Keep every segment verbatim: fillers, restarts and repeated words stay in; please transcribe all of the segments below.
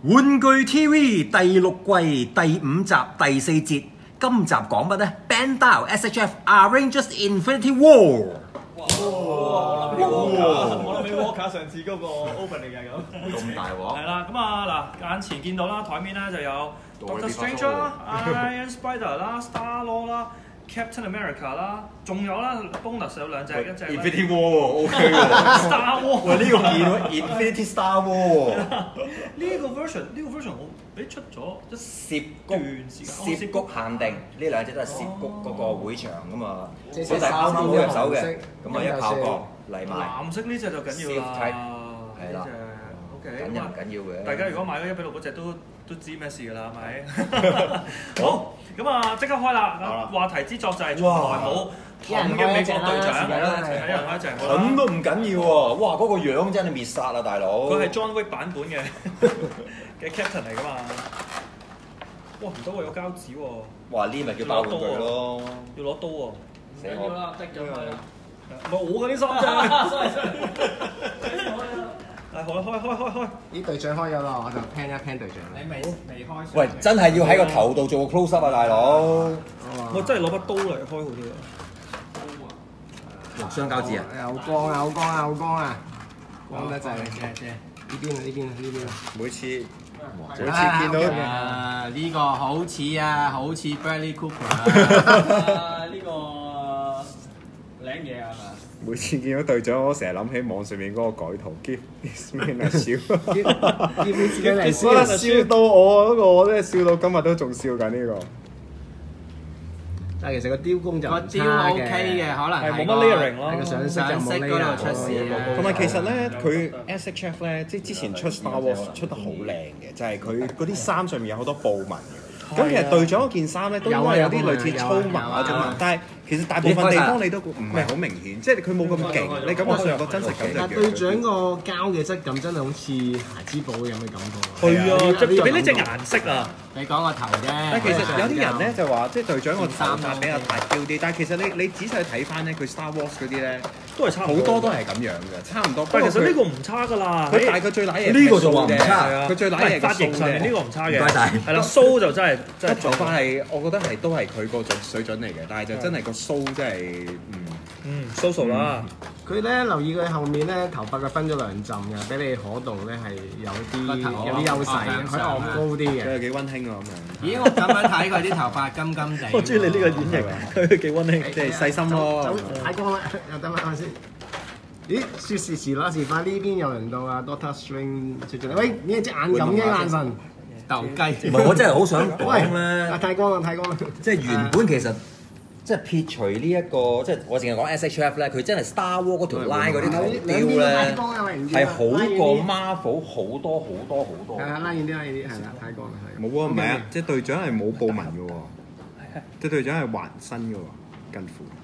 玩具 T V 第六季第五集第四節，今集講乜呢 ？Bandai S H F Avengers Infinity War。 哇！我諗起 Walker 上次嗰個 opening 係咁。 咁大鑊。 係啦，咁啊嗱，眼前見到啦，台面咧就有 Doctor Strange 啦、Iron Spider 啦、Star Lord 啦、Captain America 啦，仲有啦 bonus 有兩隻，一隻 Infinity War 喎 ，OK 喎。 Star War。 喂，呢個 Infinity Star War 喎。 呢個 version 呢個 version 我俾出咗一涉段谷時間， 涉谷限定，呢兩隻都係涉谷嗰個會場噶嘛， 即係小弟啱啱好入手嘅， 色咁啊一炮過嚟埋， 藍色呢隻就緊要啦， 係啦 ，OK， 緊要唔緊要嘅。 大家如果買咗一比六嗰隻都都知咩事㗎啦，係咪？好，咁啊即刻開啦！話題之作就係從來冇盾嘅美國隊長，睇人開一隻， 盾都唔緊要喎！哇，嗰個樣真係滅殺啊，大佬！ 佢係 John Wick 版本嘅嘅 Captain 嚟㗎嘛？哇，唔得喎，有膠紙喎！ 哇，呢咪叫爆玩具咯！ 要攞刀喎！ 死我啦！ 即咗佢啦！唔係我嗰啲衫啫。係好啦，開開開開！ 啲隊長開咗啦，我就 plan 一 plan 隊長。 你未未開？ 喂，真係要喺個頭度做個 close up 啊，大佬！ 我真係攞把刀嚟開好啲啊！ 哇，雙膠紙啊！ 有光啊！有光啊！有光啊！光得滯， 借借。 呢邊啊！呢邊啊！呢邊啊！ 每次每次見到啊呢個好似啊，好似 Bradley Cooper 啊，呢個靚嘢係嘛？ 每次見到隊長，我成日諗起網上面嗰個改圖，Give this man a 笑， 要唔要自己嚟哇！ 先？ 笑到我嗰個，我真係笑到今日都仲笑緊呢個。 但係其實個雕工就個雕 OK 嘅，可能係冇乜 layering 咯， 係個上色就冇上色嗰度出事啊。 同埋其實咧，佢 S H F 咧，即係之前出 Star Wars 出得好靚嘅，就係佢嗰啲衫上面有好多布紋嘅。咁其實隊長嗰件衫咧，都應該有啲類似粗紋啊種紋，但係其實大部分地方你都唔係好明顯，即係佢冇咁勁，你感覺上個真實感但就隊長個膠嘅質感真係好似孩之寶咁嘅感覺。 係啊，就就俾呢隻顏色啊！ 你講個頭啫。 但係其實有啲人咧就話，即係隊長個頭髮比較大雕啲，但係其實你你仔細睇翻咧，佢 Star Wars 嗰啲咧都係差好多都係咁樣嘅，差唔多。 但係其實呢個唔差㗎啦， 佢但係佢最揦嘢呢個就話唔差係啊， 佢最揦嘢髮型上面呢個唔差嘅， 唔該晒係啦，鬚就真係真係頭髮係我覺得係都係佢個水準嚟嘅，但係就真係個鬚真係嗯嗯 social 啦。 佢咧留意佢後面咧頭髮佢分咗兩陣嘅，俾你可動咧係有啲個頭有啲優勢嘅，佢昂高啲嘅。 佢係幾溫馨啊咁樣。 咦！我咁樣睇佢啲頭髮金金地。 我中意你呢個演繹，佢幾溫馨。 即係細心咯。 走太光啦，又得啦，係咪先？咦，説時遲那時快，呢邊又輪到啊 Doctor Strange 出咗嚟。喂，呢隻眼咁嘅眼神， 鬥雞。 唔係，我真係好想講喂， 咧啊，太光啦，太光啦。 即係原本其實即係撇除呢一個，即係我淨係講 S H F 咧，佢真係 Star Wars 嗰條 line 嗰啲頭雕咧，係好過 Marvel 好多好多好多。 係啊，拉遠啲，拉遠啲，係啦，太光啦，係。 冇啊，唔係啊，即係隊長係冇布紋嘅喎，即係隊長係環身嘅喎，近乎。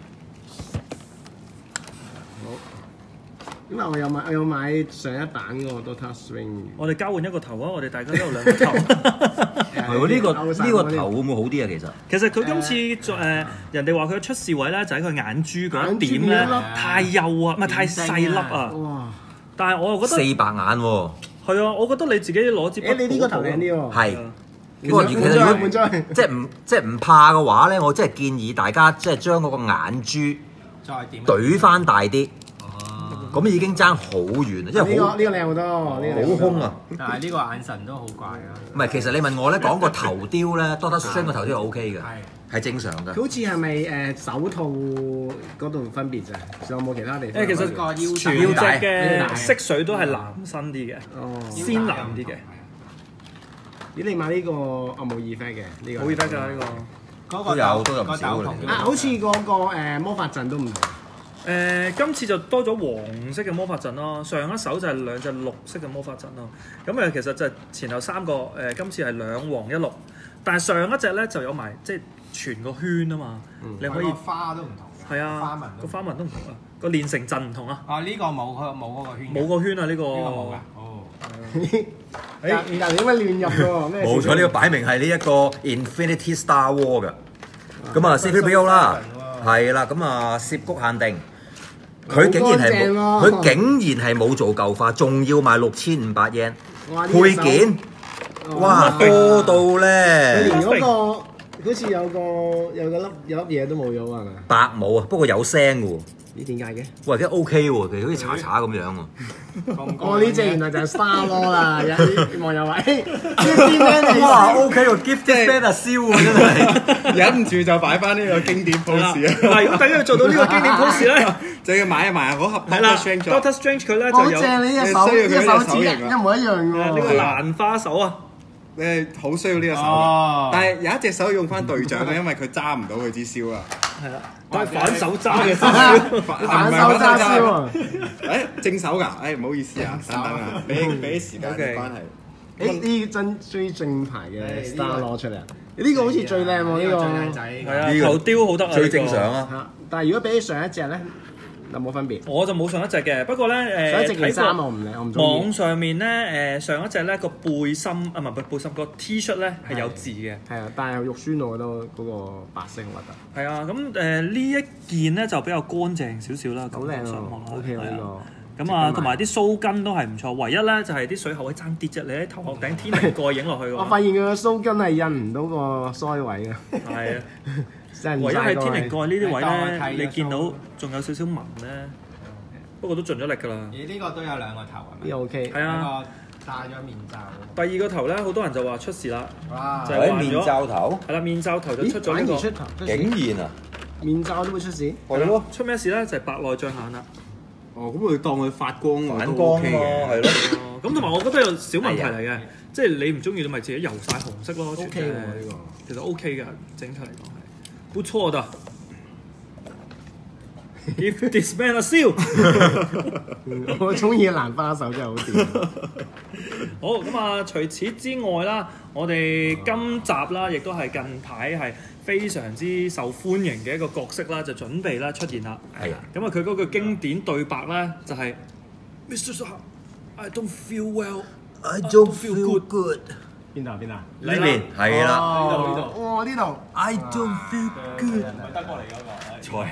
咁啊，我有買，我有買上一版嗰個 Doctor Strange。 我哋交換一個頭啊！我哋大家都有兩個頭。 係喎，呢個呢個頭會唔會好啲啊？其實其實佢今次誒人哋話佢嘅出事位咧，就喺佢眼珠嗰一點咧眼珠嗰一粒太幼啊，唔係太細粒啊。 哇！ 但係我又覺得四白眼喎。 係啊，我覺得你自己攞支筆。 誒，你呢個頭靚啲喎。 係。 其不過其實如果滿載即係唔即係唔怕嘅話咧，我真係建議大家即係將嗰個眼珠再點？ 懟翻大啲。咁已經爭好遠啦，因為好呢個呢個靚好多，呢個好空啊！ 但係呢個眼神都好怪啊！ 唔係，其實你問我咧，講個頭雕咧，Doctor Strange 個頭雕係 O K 嘅， 係係正常嘅。 佢好似係咪誒手套嗰度分別咋？仲有冇其他地方？ 誒，其實個腰全隻嘅色水都係藍身啲嘅， 哦， 鮮藍啲嘅。 咦，你買呢個我冇耳飛嘅呢個？ 冇耳飛㗎呢個。 嗰個都有都有唔個斗少嘅篷啊，好似嗰個誒魔法陣都唔同。 誒、今次就多咗黃色嘅魔法陣咯，上一手就係兩隻綠色嘅魔法陣咯。咁誒其實就係前後三個誒、今次係兩黃一綠，但係上一隻咧就有埋即係全個圈啊嘛，你可以花都唔同嘅。 係啊， 花紋個花紋都唔同啊，個練成陣唔同啊， 啊呢個冇佢冇嗰個圈。 冇個圈啊呢、個。 呢個冇㗎。哦。 誒，但係點解亂入㗎？咩事？ 冇錯，呢個擺明係呢一個 Infinity Star War 嘅。咁啊 C P B O 啦，係啦，咁啊涉谷限定。佢竟然係冇，佢竟然係冇做舊化，仲要賣六千五百 yen。配件哇多到佢咧連嗰個好似有個有個粒有粒嘢都冇咗係咪？ 白冇啊，不過有聲喎。 咦點解嘅？ 喂，而家 OK 喎，其實好似查查咁樣喎。 哦，呢隻原來就係 Star Law 啦！有啲網友話：誒，呢啲咩哇 OK 喎，gift this man 啊燒喎真係。 忍唔住就擺翻呢個經典 pose 啊！ 嗱，如果大家要做到呢個經典 pose 咧， 就要買一買嗰盒係啦 Doctor Strange ，Doctor Strange 佢咧就有好正！你隻手呢隻手指一模一樣誒呢個喎。 蘭花手啊！ 誒好需要呢個手哦， 但係有一隻手用翻隊長嘅，因為佢揸唔到佢支燒啊！ 係啦，我係反手揸嘅少少。 反手揸燒啊！ 誒正手㗎，誒唔好意思啊，等等啊，俾俾時間嘅關係。 誒呢真最正牌嘅 Star 攞出嚟啊！呢個好似最靚喎，呢個係啊，頭雕好得啊， 最正常啊。 嚇！但係如果比起上一隻咧，有冇分別？ 我就冇上一隻嘅，不過咧誒上一隻件衫睇我唔靚，我唔過中意。 網上面咧誒上一隻咧個背心啊唔係背心個 T 恤咧係有字嘅。 係啊，但係肉酸我覺得嗰個白色核突。 係啊，咁誒呢一件咧就比較乾淨少少啦， 好靚喎感覺上 ，OK 喎係啊呢個。 咁啊，同埋啲鬚根都係唔錯，唯一咧就係啲水喉位爭啲啫，你喺頭殼頂天靈蓋影落去嘅話， 我發現佢個鬚根係印唔到個腮位嘅， 係啊， 真係唯一係天靈靈蓋呢啲位咧， 當我睇咗你見到鬚仲有少少紋咧，不過都盡咗力㗎啦。 咦？呢個都有兩個頭係咪？ 呢個 OK。 係啊， 呢個戴咗面罩。 第二個頭咧，好多人就話出事啦， 哇！ 就係喺面罩頭， 係啦，面罩頭就咦出咗呢個反而出頭出事竟然啊， 面罩都會出事。 係咯， 出咩事咧？就係白內障眼啦。 哦，咁佢當佢發光反都光 OK 咯， 嘅。 係咯。 哦咁同埋我覺得有小問題嚟嘅，即係你唔中意你咪自己油晒紅色咯。 OK 喎呢個。 其實 OK 嘅，整體嚟講係不錯的。Give this man a seal。 我中意蘭花手真係好掂。 好咁啊！除此之外啦，我哋今集啦，亦都係近排係非常之受歡迎嘅一個角色啦，就準備啦出現啦。 係啊。 咁啊，佢嗰句經典對白咧就係 Mister Stark，I don't feel well。 I don't feel good。 邊度啊邊度啊？ 呢邊係啦。 哦呢度。哇呢度。 I don't feel good。 唔係德國嚟嗰個。 錯。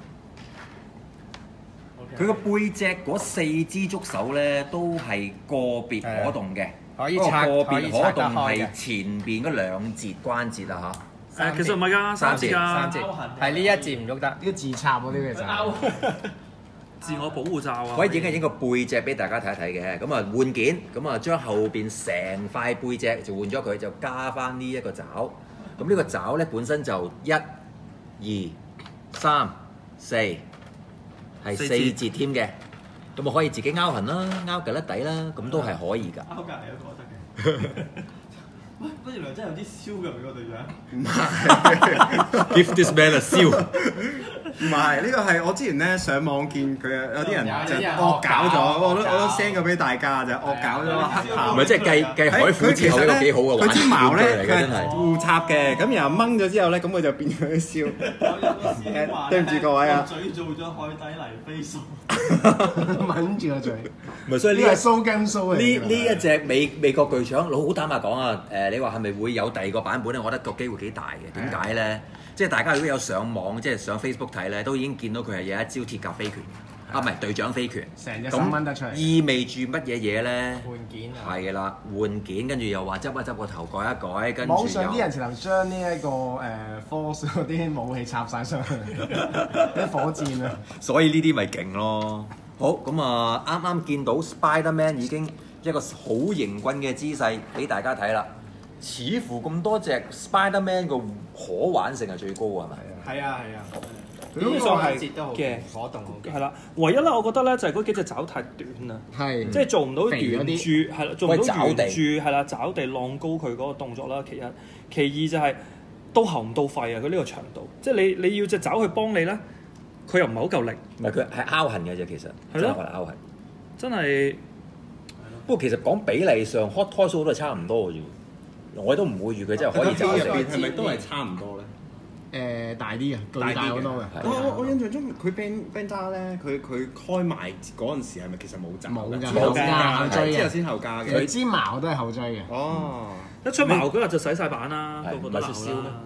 佢個背脊嗰四支觸手咧，都係個別可動嘅。 可以拆不過個可以拆得別可動開嘅係前邊嗰兩節關節啊嚇。 誒，其實唔係㗎，三節㗎， 三節係呢一節唔喐得。 呢個自插嗰啲其實。 自我保護罩啊。 可以影一影個背脊俾大家睇一睇嘅。咁啊換件，咁啊將後邊成塊背脊就換咗佢，就加翻呢一個爪。咁呢個爪咧本身就一、二、三、四。係四節添嘅，咁啊可以自己拗痕啦，拗腳甩底啦，咁都係可以㗎。 勾隔離嗰個得嘅。喂，不如來真係有啲燒㗎，個隊長。 唔係 Give this man a 燒。 唔係，呢個係我之前咧上網見佢有啲人就有啲人惡搞咗， 惡搞我都我都 send 過俾大家就惡搞咗黑豹。 唔係即係計計海虎之後一個幾好嘅玩佢支矛咧嚟嘅佢真係。 互插嘅，咁然後掹咗之後咧，咁佢就變咗啲燒。對唔住各位啊嘴做咗海底泥飛索。 抿住個嘴。 唔係，所以呢個係呢個鬚根鬚嚟㗎。 呢呢一隻美美國巨搶，好坦白講啊，誒你話係咪會有第二個版本咧？我覺得個機會幾大嘅。點解咧？即係大家如果有上網，即係上 Facebook 睇咧，都已經見到佢係有一招鐵甲飛拳，啊唔係隊長飛拳， 成隻手掹得出嚟。 意味住乜嘢嘢咧？ 換件啊！ 係啦，換件，跟住又話執一執個頭改一改，跟住網上啲人又直頭將呢一個誒 Force 嗰啲武器插晒上去，啲火箭啊！ 所以呢啲咪勁咯。好咁啊，啱啱見到 Spider-Man 已經一個好型棍嘅姿勢俾大家睇啦。似乎咁多隻 Spider-Man 個可玩性係最高啊，係咪？ 係啊係啊， 基本上係節都好嘅火動好勁。 係啦，唯一咧，我覺得咧就係嗰幾隻爪太短啦， 係即係做唔到肥咗圓啲住，係啦，做唔到喂抓地圓住，係啦，抓地浪高佢嗰個動作啦。其一，其二就係到喉唔到肺啊！佢呢個長度，即係你你要隻爪去幫你咧，佢又唔係好夠力， 唔係佢係拗痕嘅啫，其實係咯真係拗痕。 真係不過其實講比例上，Hot Toys 都係差唔多嘅啫。我都唔會預佢真係可以爪入找成。 邊係咪都係差唔多咧？ 誒大啲嘅，巨大好多嘅。 係我我我印象中佢 Ben Benda 咧，佢佢開賣嗰陣時係咪其實冇爪冇㗎冇㗎後追嘅， 之後先後加嘅。 佢支矛都係後追嘅。 哦， 一出茅嗰日就洗晒版啦， 係個個都唔係出燒咩鬧啦。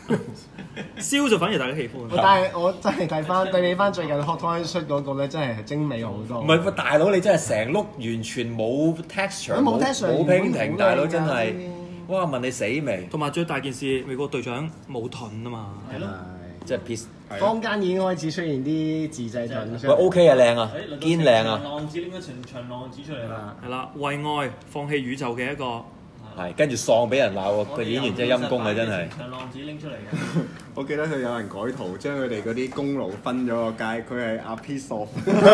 燒就反而大家喜歡。 但係我真係睇翻對比翻最近 Hot Toys 出嗰個咧，真係精美好多。 唔係喎，大佬你真係成碌完全冇 texture， 冇 texture， 冇原本 painting， 好大佬靚㗎真係，哇問你死未？ 同埋最大件事，美國隊長冇盾啊嘛。 係咯， 即係 piece， 坊間已經開始出現啲自製盾出喂嚟。 OK 啊靚啊， 誒堅靚啊， 長浪子拎咗長長浪子出嚟啦。 係啦，為愛放棄宇宙嘅一個。 係跟住喪俾人鬧喎，個演員真係陰公啊真係。 長浪子拎出嚟嘅。 我記得佢有人改圖，將佢哋嗰啲功勞分咗個界，佢係阿 piece of，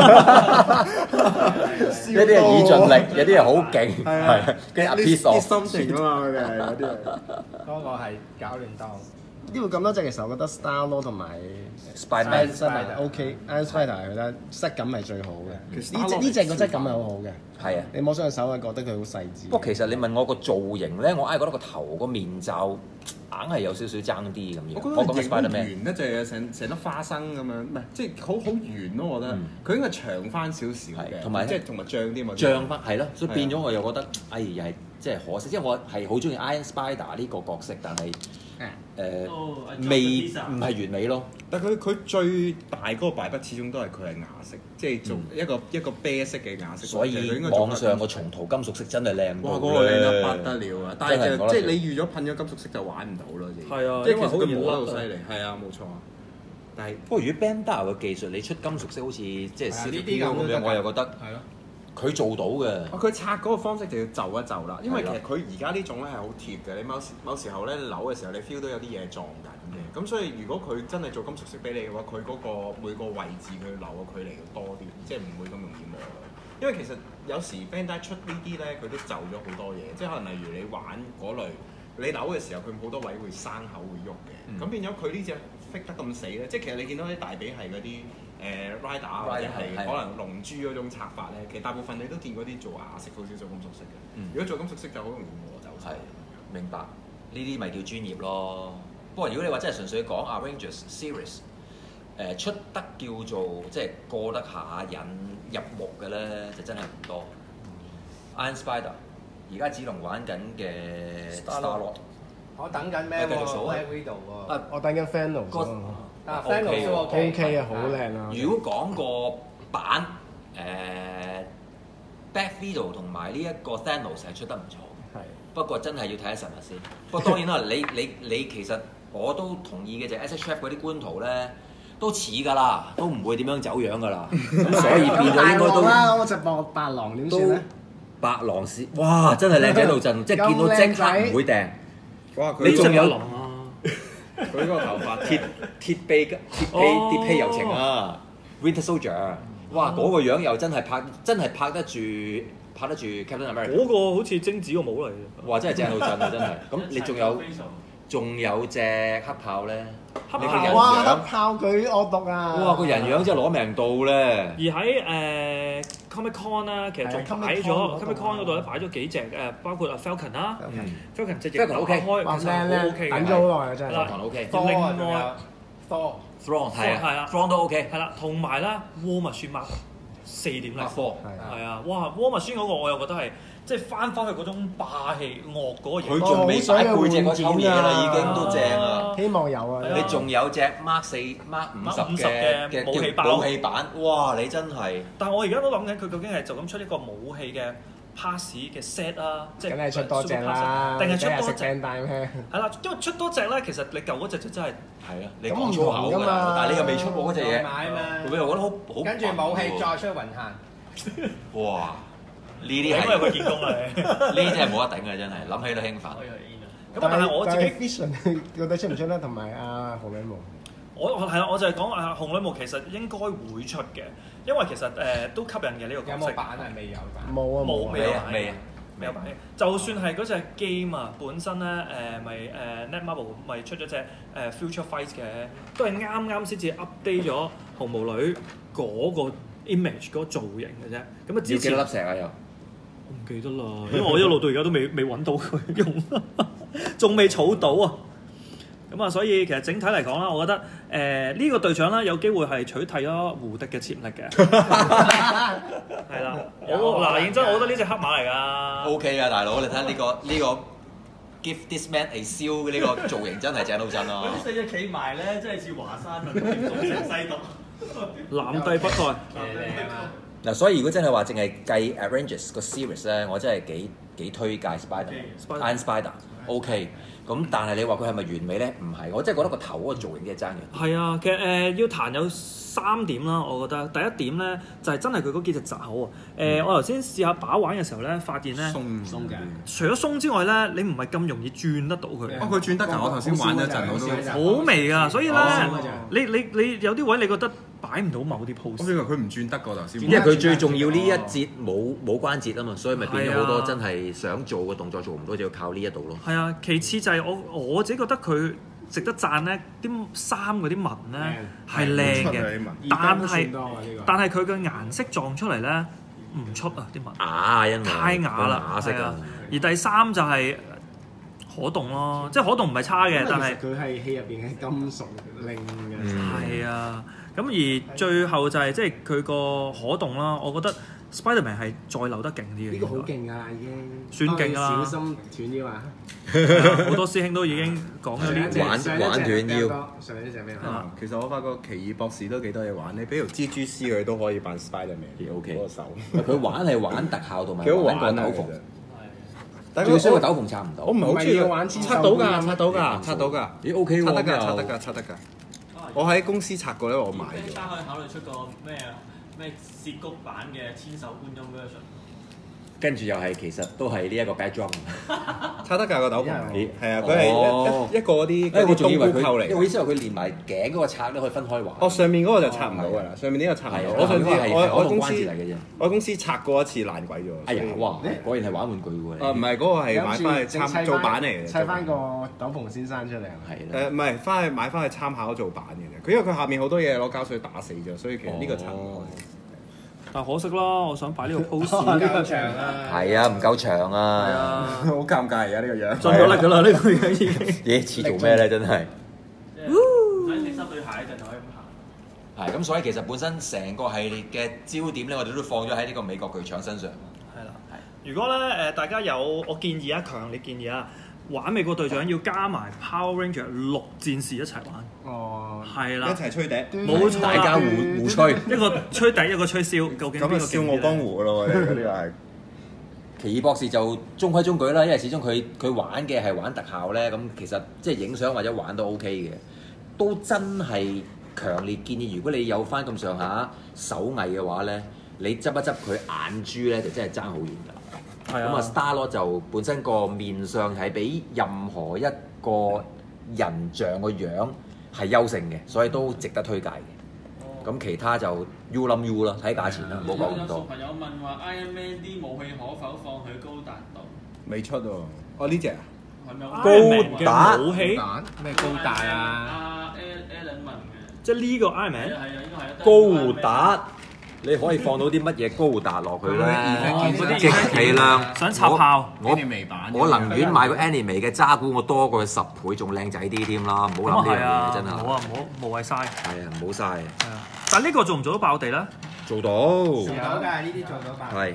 一啲係以盡力，有啲係好勁， 係啊係跟住阿 piece 啲 of， 心情啊嘛，佢哋係嗰啲係。 嗰個係搞亂鬥。 呢度咁多隻，其實我覺得 Star Lord 同埋 Spiderman Spider OK，Iron Spider 係覺得質感係最好嘅。 其實呢隻呢隻個質感係好好嘅。 係啊。 你摸上手係覺得佢好細緻。 不過其實你問我個造型咧，我硬係覺得個頭個面罩硬係有少少爭啲咁樣。 我覺得講緊型好 Spiderman， 圓得滯啊，成成粒花生咁樣，唔係即係好好圓咯，我覺得嗯佢應該長翻少少嘅， 係同埋即係同埋脹啲嘛。 漲翻係咯，所以係啊變咗我又覺得，哎又係即係可惜，因為我係好中意 Iron Spider 呢個角色，但係誒哦未唔係完美咯。 但佢佢最大嗰個敗筆始終都係佢係啞色，即係做一個一個啤色嘅啞色。 所以佢應該做網上個松圖金屬色真係靚哇！ 到嗰個靚得咧不得了啊！但真係係就即係唔講得你預咗噴咗金屬色就玩唔到咯，自己係啊即係其實因為好易佢磨得好甩啊犀利，係啊冇錯啊。但係不過如果 Bandar 嘅技術，你出金屬色好似即係係啊 C 呢 P 啲咁咁樣， 都得㗎我又覺得係咯。 佢做到嘅。 哦，佢拆嗰個方式就要就一就啦，因為係啦其實佢而家呢種咧係好貼嘅，你某時某時候咧扭嘅時候，你 feel 到有啲嘢撞緊嘅，咁所以如果佢真係做金屬色俾你嘅話，佢嗰個每個位置佢留嘅距離要多啲，即係唔會咁容易磨咯。因為其實有時 Bandai 出呢啲咧，佢都就咗好多嘢，即係可能例如你玩嗰類，你扭嘅時候佢好多位會生口會喐嘅，咁、 嗯變咗佢呢只 fit 得咁死咧，即係其實你見到啲大髀係嗰啲。誒 Rider 啊或者係 Rider，係可能龍珠嗰種拆法咧，其實大部分你都見嗰啲做啞色好少做金屬色嘅。 嗯如果做金屬色就好容易磨走晒。 係明白，呢啲咪叫專業咯。不過如果你話真係純粹講 Avengers Series，誒、出得叫做即係過得下癮入目嘅咧，就真係唔多。Iron Spider 而家子龍玩緊嘅 Star Lord， 我等緊咩喎？ 繼續數啊喺呢度喎。 啊我等緊 Fennel 個喎但係 OK Fennel 都 ，O K 啊，好啊。 靚啊！ 如果講個版誒、Black Widow 同埋呢一個 Thanos 係出得唔錯嘅。 係不過真係要睇下實物先。不過當然啦，你你你其實我都同意嘅就係 S H F 嗰啲官圖咧都似㗎啦，都唔會點樣走樣㗎啦。咁所以變咗應該都啦，我就博白狼點算都咧？ 白狼是哇，真係靚仔到震，即係見到即刻唔會掟。 哇！ 你仲有諗啊？ 佢嗰個頭髮鐵鐵臂鐵臂哦鐵臂柔情啊 Winter Soldier，哇嗰個樣又真係拍真係拍得住拍得住 Captain America， 嗰個好似精子個帽嚟嘅。 哇真係正到震啊真係。咁你仲有仲有隻黑豹咧？ 黑你個人豹哇！黑樣豹佢惡毒啊！ 哇個人樣真係攞命到咧。 而喺誒、呃 Comic Con 啦，其實仲係擺 Comic 咗 Con Comic Con 嗰度咧擺咗幾隻誒，包括啊 Falcon 啦，Falcon 隻翼 Falcon OK 開哇其實好靚靚 OK 等咗嘅， 好耐啊真係。 係啦 Falcon OK 另多啊，仲外有多。 Throne 係係啊啊，Throne 都 OK。 係啦，同埋啦 War Machine Mark 四點零 Mark Four 係係啊，哇 War Machine 嗰個我又覺得係即係翻返去嗰種霸氣惡嗰個型。 佢仲未擺背脊嗰抽嘢啦，已經都正啊！ 希望有啊！ 你仲有隻 Mark 四、Mark 五十 Mark 五十嘅嘅嘅叫武器包武器版，哇！你真係但係我而家都諗緊佢究竟係就咁出一個武器嘅 pass 嘅 set 啊，即係梗係出多隻啦， 定係出梗食多隻？ 餅帶咩？ 係啦，因為出多隻咧，其實你舊嗰隻就真係係啊！你咁唔講粗口㗎同㗎嘛但係你又未出過嗰隻嘢再，買啊嘛佢又覺得好好。 跟住武器再出雲限。 哇！呢啲應該係係佢見工啦。 呢啲真係冇得頂嘅，真係諗起都興奮。 咁但係我自己， Vision 到底出唔出咧？同埋阿紅女巫， 我我係啦，我就係講啊，紅女巫其實應該會出嘅，因為其實誒都吸引嘅呢個有角色。 冇版係未有版？ 冇啊冇冇未未有版啊未啊未有版嘅。就算係嗰隻 game 啊，本身咧誒咪誒 Netmarble 咪出咗隻誒 Future Fight 嘅，都係啱啱先至 update 咗紅毛女嗰個 image 嗰個造型嘅啫。咁啊之前要幾多粒石啊又？ 我唔記得啦，因為我一路到而家都未未揾到佢用，仲未儲到啊。咁啊，所以其實整體嚟講啦，我覺得誒呢、呃呢個隊長啦，有機會係取替咗胡迪嘅潛力嘅。係啦，我嗱認真，我覺得呢隻黑馬嚟㗎。 O K 啊，大佬，你睇下呢個呢個 Give this man a 燒呢個造型真係正到真啊！ 嗰四隻企埋咧，真係似華山啊，東成西毒，南帝北丐。 嗱，所以如果真係話淨係計 Avengers 個 series 咧，我真係幾幾推介 Spider，Iron Spider，OK。咁但係你話佢係咪完美咧？唔係，我真係覺得個頭嗰個造型真係爭嘅。 係啊，其實誒、呃、要彈有三點啦，我覺得第一點咧就係、是、真係佢嗰幾隻爪啊。誒、呃，嗯、我頭先試下把玩嘅時候咧，發現咧鬆鬆嘅， 除咗鬆之外咧，你唔係咁容易轉得到佢。 哦，佢轉得㗎，我頭先玩咗陣我都好微㗎，所以咧、 哦， 你你你有啲位你覺得擺唔到某啲 pose。 我以為佢唔轉得㗎頭先， 因為佢最重要呢一節冇冇關節啊嘛，所以咪變咗好多真係想做嘅動作做唔到，就要靠呢一度咯。 係啊，其次就係我我自己覺得佢值得讚咧，啲衫嗰啲紋咧係靚嘅，但係但係佢嘅顏色撞出嚟咧唔出啊啲紋， 啞因為太啞啦， 啞色啊。 而第三就係可動咯，即係可動唔係差嘅，但係佢係戲入邊嘅金屬令嘅。 係啊，咁而最後就係即係佢個可動啦，我覺得 Spiderman 係再扭得勁啲嘅。 呢個好勁㗎啦，已經算勁啦， 小心斷腰啊！ 好多師兄都已經講咗呢隻玩玩斷腰。 上一隻咩啊，其實我發覺奇異博士都幾多嘢玩，你俾條蜘蛛絲佢都可以扮 Spiderman， OK 嗰個手。 佢玩係玩特效同埋幾好玩玩啊！ 個斗篷， 但最衰個斗篷拆唔到。 我唔係好中意唔係要玩千手拆到㗎， 觀拆到㗎，拆到㗎。 咦 OK 喎， 拆得㗎， 咁又拆得㗎，拆得㗎。我喺公司拆過咧，我買咗。 可以考慮出個咩咩涉谷版嘅千手觀音 version。 跟住又係其實都係呢一個 backdrop。 拆得㗎個斗篷， 咦係啊，佢係哦一一個嗰啲誒，我仲以為冬菇扣嚟佢，我意思係佢連埋頸嗰個拆都可以分開玩。 哦，上面嗰個就拆唔到㗎啦，上面呢個拆唔係啊到。我上次係我我公司關節嚟嘅啫。 我公司拆過一次爛鬼咗。 哎呀， 所以哇！果然係玩玩具喎。 啊，唔係嗰個係買翻去參做版嚟嘅， 砌翻個斗篷先生出嚟。 係啦。 誒唔係，翻去買翻去參考做版嘅啫。佢因為佢下面好多嘢攞膠水打死咗，所以其實呢個拆唔開。 但可惜啦，我想擺呢個 pose。 呢個長啊！ 係啊，唔夠長係啊。 啊， 好尷尬而家呢個樣。 盡咗力㗎啦，呢個樣已經。 嘢似做咩咧？真係。 喺你濕對鞋嗰陣就可以咁行。 係咁，所以其實本身成個系列嘅焦點咧，我哋都放咗喺呢個美國巨搶身上。 係啦，係。如果咧誒大家有，我建議啊，強烈建議啊，玩美國隊長要加埋 Power Ranger 六戰士一齊玩。 哦， 係啦， 一齊吹笛， 冇錯啦大家互互吹。 一個吹笛，一個吹簫，究竟邊個咁啊笑傲江湖咯，我哋嗰啲係。 奇異博士就中規中矩啦，因為始終佢佢玩嘅係玩特效咧，咁其實即係影相或者玩都 OK 嘅，都真係強烈建議，如果你有翻咁上下手藝嘅話咧，你執一執佢眼珠咧，就真係爭好遠㗎。 係啊咁啊，Star-Lord 就本身個面上係比任何一個人像個樣係優勝嘅，所以都值得推介嘅。咁其他就 U 冧 U 啦，睇價錢啦，唔好講咁多。 朋友問話 Iron Man 啲武器可否放喺高達度？ 未出喎。哦呢只啊？ 係咪高達武器， 咩高達啊？ 阿 Alan 問嘅。 即係呢個 Iron 係 Man 啊係啊，應該係啊。 高達，你可以放到啲乜嘢高達落去咧？極其量想插炮， 我我能願買個 anime 嘅渣古，我多過佢十倍，仲靚仔啲添啦！唔好諗呢樣嘢真係。 唔好啊，唔好無謂嘥。係係啊，唔好嘥。 啊，但係呢個做唔做到爆地咧？ 做到。 做到㗎，呢啲做到爆係㗎。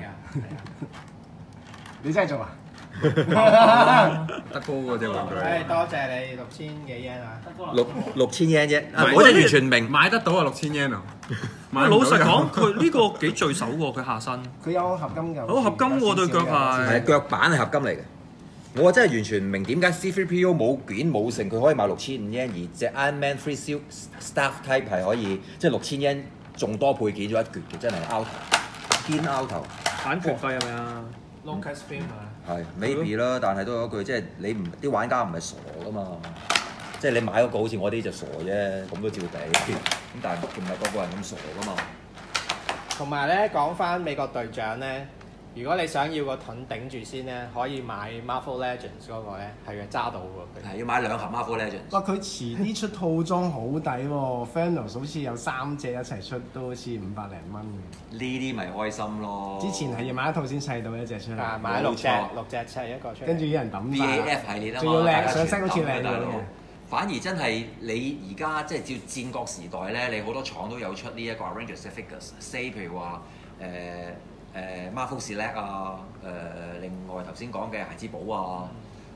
你真係做啊？ 得高嗰隻玩具。 誒，多謝你六千幾 yen 啊！ 六六千 yen 啫，啊我真係完全明。 買得到啊六千 yen 啊！ 喂，老實講，佢呢個幾聚手喎，佢下身。 佢有合金㗎。 好合金喎對腳係係腳板係合金嚟嘅。我真係完全唔明點解 C 三 P O 冇卷冇成，佢可以賣六千五 yen，而隻 Iron Man Three Silk Staff Type 係可以即係六千 yen 仲多配件咗一橛嘅，真係 out 頭，堅 out 頭。 版權費係咪啊？ Lucas Film 啊！ 係 maybe 啦，但係都有一句，即係你唔啲玩家唔係傻噶嘛，即係你買嗰個好似我啲就傻啫，咁都照俾。咁但係唔係個個人咁傻噶嘛。 同埋咧講翻美國隊長咧，如果你想要個盾頂住先咧，可以買 Marvel Legends 嗰個咧，係嘅揸到喎佢。 係要買兩盒 Marvel Legends。 哇！佢遲啲出套裝好抵喎，Thanos 好似有三隻一齊出，都好似五百零蚊嘅。 呢啲咪開心咯。 之前係要買一套先砌到一隻出嚟。 啊，買六隻冇錯六隻砌一個出嚟。 跟住啲人抌 B A F 系列啊嘛， 仲要靚， 大家上色好似靚大佬咗嘅。 反而真係你而家即係照戰國時代咧，你好多廠都有出呢一個 Avengers 嘅 figures，say 譬如話誒誒 Marvel Select 啊，誒、另外頭先講嘅孩之寶啊，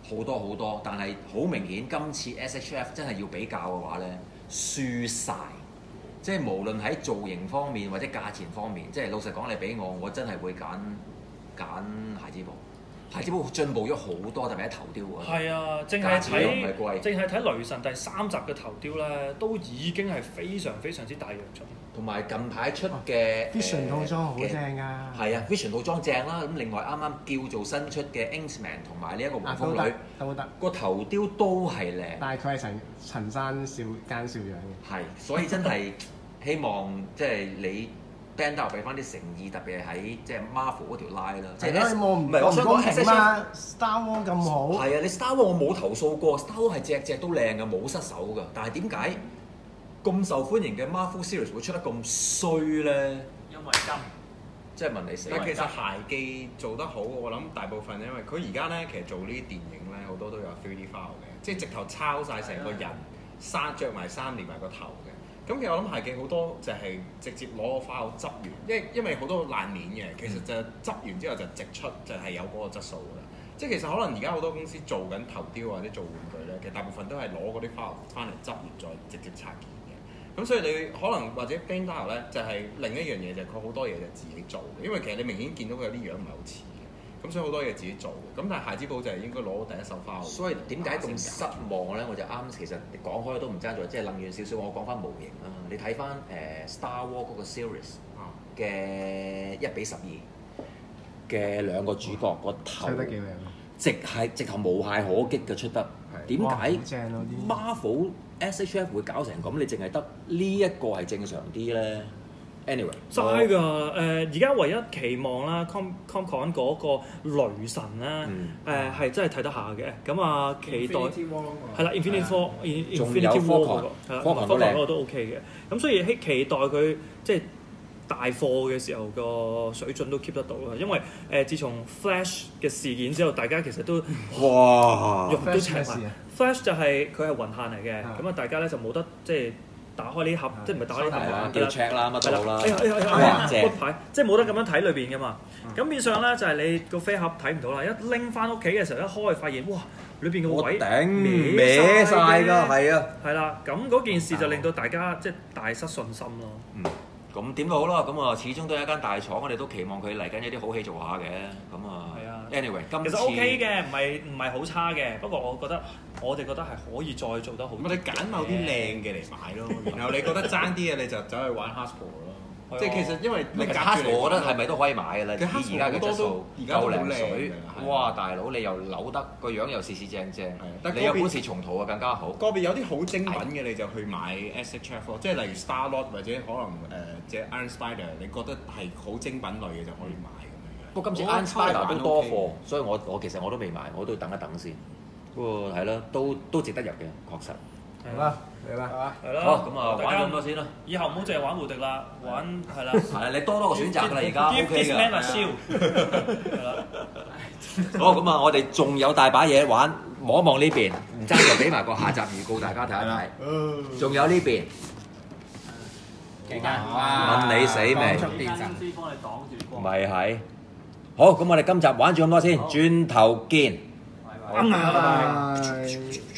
好多好多，但係好明顯今次 S H F 真係要比較嘅話咧，輸晒。即係無論喺造型方面或者價錢方面，即係老實講，你俾我，我真係會揀揀孩之寶。孩之寶進步咗好多，特別喺頭雕嗰度。 係啊，淨係價錢又唔係睇貴淨係睇雷神第三集嘅頭雕咧，都已經係非常非常之大躍進。 同埋近排出嘅 Vision 套裝好嘅正㗎。 係啊 ，Vision 套裝正啦。咁另外啱啱叫做新出嘅 Inkman 同埋呢一個啊黃蜂女， 都得， 個頭雕都係靚。 但係佢係陳陳山少奸少樣嘅。 係，所以真係希望即係你 Bandai 俾翻啲誠意，特別係喺即係 Marvel 嗰條 line 啦。即係係咯， S- 我唔唔係我想講 S H F 嘛，Star Wars 咁好。 係啊，你 Star Wars 我冇投訴過，Star Wars 係隻隻都靚嘅，冇失手㗎。但係點解咁受歡迎嘅 Marvel Series 會出得咁衰咧？ 因為金。 即係問你死。 但其實鞋記做得好，我諗大部分因為佢而家咧其實做呢啲電影咧好多都有 three D file 嘅，即係直頭抄晒成個人，衫着埋衫連埋個頭嘅。咁其實我諗鞋記好多就係直接攞個 file 執完，因為因為好多爛面嘅，其實就執完之後就直出，就係有嗰個質素㗎啦。即係其實可能而家好多公司做緊頭雕或者做玩具咧，其實大部分都係攞嗰啲 file 翻嚟執完再直接拆件嘅。咁所以你可能或者 Bandai 咧就係、是、另一樣嘢，就係佢好多嘢就自己做嘅，因為其實你明顯見到佢有啲樣唔係好似嘅，咁所以好多嘢自己做嘅。咁但係孩之寶就係應該攞第一手 file。所以點解咁失望咧？我就啱其實講開都唔爭在，即係諗遠少少。我講翻模型啦，你睇翻誒 Star Wars 嗰個 series 嘅一比十二嘅兩個主角個頭， 出得幾靚。 直係直頭無懈可擊嘅出得。點解 Marvel S H F 會搞成咁？你淨係得呢一個係正常啲咧 ？Anyway， 齋㗎誒，而家唯一期望啦 Com Comcon 嗰個雷神咧，誒係真係睇得下嘅。咁啊，期待係啦 ，Infinity War、Infinity War 嗰個係啦 Falcon 嗰個都 OK 嘅。咁所以希期待佢即係大貨嘅時候個水準都 keep 得到啦。因為誒，自從 Flash 嘅事件之後，大家其實都哇肉都赤埋。Flash 就係佢係雲限嚟嘅，咁啊大家咧就冇得即係打開呢盒，即係唔係打開呢盒啊？ 叫 check 啦，乜都好啦。 哎呀哎呀哎呀！骨牌即係冇得咁樣睇裏邊㗎嘛。咁變相咧就係你個飛盒睇唔到啦，一拎翻屋企嘅時候一開發現，哇！裏邊個位頂歪晒㗎，係啊。 係啦，咁嗰件事就令到大家即係大失信心咯。 嗯。咁點都好啦，咁啊始終都係一間大廠，我哋都期望佢嚟緊有啲好戲做下嘅，咁啊。係啊。Anyway，今次其實 OK 嘅，唔係唔係好差嘅，不過我覺得我哋覺得係可以再做得好。 我哋揀某啲靚嘅嚟買咯，然後你覺得爭啲嘅你就走去玩 Hasbro 咯。即係其實因為你夾住， 我覺得係咪都可以買㗎啦？以而家嘅質素夠靚水，哇！大佬你又扭得個樣又四四正正，你有本事重塗啊更加好。 個別有啲好精品嘅你就去買 S H F 咯，即係例如 Star Lord 或者可能誒即係 Iron Spider，你覺得係好精品類嘅就可以買咁樣。 不過今次 Iron Spider 都多貨，所以我我其實我都未買，我都要等一等先。不過係咯，都都值得入嘅，確實。 係啦，嚟啦， 係啦。 好，咁啊玩咗咁多先啦。 以後唔好淨係玩胡迪啦，玩係啦。 係你多多個選擇㗎啦，而家 OK 㗎。 Man 啊燒，係啦。 好，咁啊，我哋仲有大把嘢玩，望一望呢邊，唔爭就俾埋個下集預告大家睇一睇。仲有呢邊，問你死未？ 公司幫你擋住光。 咪係。好，咁我哋今集玩咗咁多先，轉頭見。 拜拜。